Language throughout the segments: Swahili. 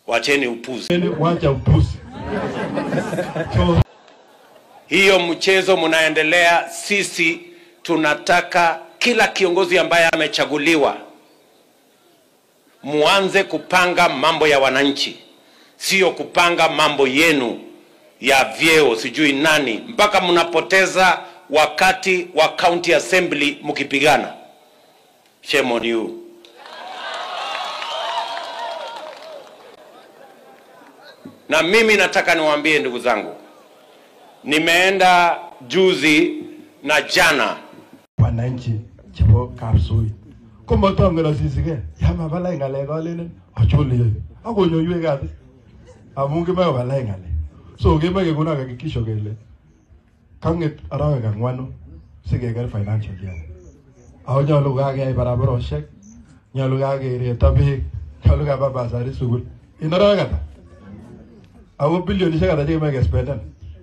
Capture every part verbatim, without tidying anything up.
Wacheni upuzi. Wacha upuzi. So, hiyo mchezo mnaendelea. Sisi tunataka kila kiongozi ambaye amechaguliwa muanze kupanga mambo ya wananchi, sio kupanga mambo yenu ya vyeo sijui nani, mpaka mnapoteza wakati wa county assembly mkipigana. Shame on you. Na mimi nataka niwaambie ndugu zangu, nimeenda juzi na jana wananchi chipo Kapsoi komo tongero sisige yama balai ngale golenen achuli akonyoywe gabi amungi me balai ngale so gebe ke kuna hakikisho kele kanget arawe kangwano sigeger financial year aho nyolu kage barabaroshek nyolu kage retabe nyolu ka baba sari sugul inara gata awo billion ishaka taje me spend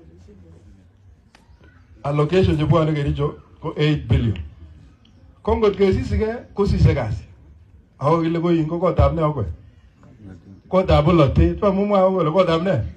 allocation je bwana Kericho ko eight billion kongot ke sisige ko sisegasi aho kile ko ingo ko tab ne akwe ko dabolote pa mumwa ko ko tab ne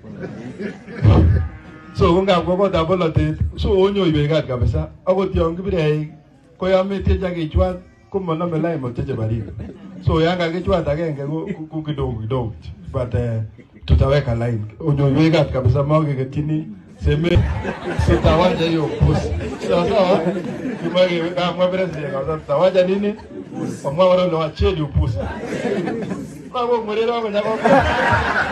so konga ko ko dabolote so onyo ibegat kabisa akot yon kibire ko yametie jage chwa ko mona melai moteje bari so yanga ke chwa agenge ko kidogo kidogo but uh, tutaweka line onyo ibegat kabisa mauge ketini seme sitawaja hiyo pusi sawa sawa kimwage kama president kwa tawaja nini kwa mwa wale wa chedi upusi kwa mwerero kwa nyako